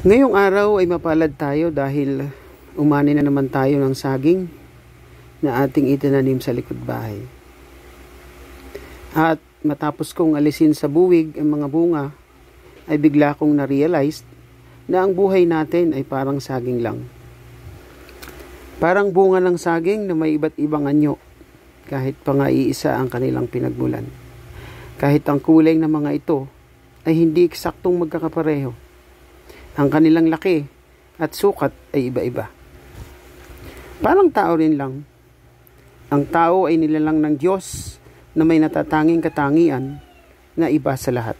Ngayong araw ay mapalad tayo dahil umani na naman tayo ng saging na ating itinanim sa likod bahay. At matapos kong alisin sa buwig ang mga bunga, ay bigla kong na-realize na ang buhay natin ay parang saging lang. Parang bunga ng saging na may iba't ibang anyo, kahit pa nga iisa ang kanilang pinagmulan. Kahit ang kulay ng mga ito ay hindi eksaktong magkakapareho. Ang kanilang laki at sukat ay iba-iba. Parang tao rin lang. Ang tao ay nilalang ng Diyos na may natatanging katangian na iba sa lahat.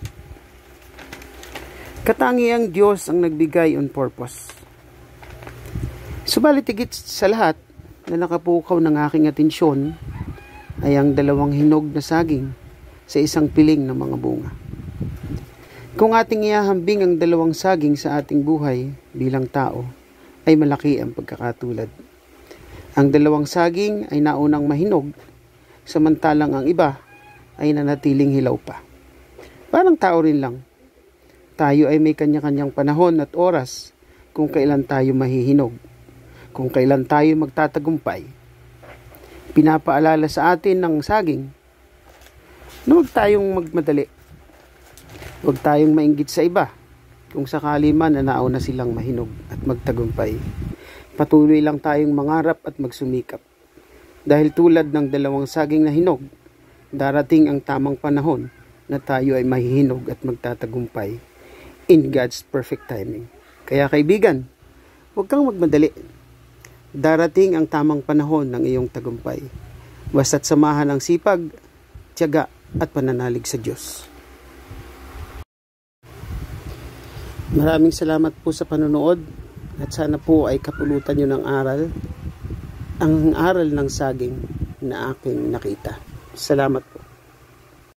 Katangiang Diyos ang nagbigay on purpose. Subalit higit sa lahat na nakapukaw ng aking atensyon ay ang dalawang hinog na saging sa isang piling ng mga bunga. Kung ating ihahambing ang dalawang saging sa ating buhay bilang tao, ay malaki ang pagkakatulad. Ang dalawang saging ay naunang mahinog, samantalang ang iba ay nanatiling hilaw pa. Parang tao rin lang. Tayo ay may kanya-kanyang panahon at oras kung kailan tayo mahihinog, kung kailan tayo magtatagumpay. Pinapaalala sa atin ng saging na huwag tayong magmadali. Huwag tayong mainggit sa iba kung sakali man na nauna silang mahinog at magtagumpay. Patuloy lang tayong mangarap at magsumikap. Dahil tulad ng dalawang saging na hinog, darating ang tamang panahon na tayo ay mahihinog at magtatagumpay in God's perfect timing. Kaya kaibigan, huwag kang magmadali. Darating ang tamang panahon ng iyong tagumpay. Basta't samahan ang sipag, tiyaga at pananalig sa Diyos. Maraming salamat po sa panonood at sana po ay kapulutan nyo ng aral, ang aral ng saging na aking nakita. Salamat po.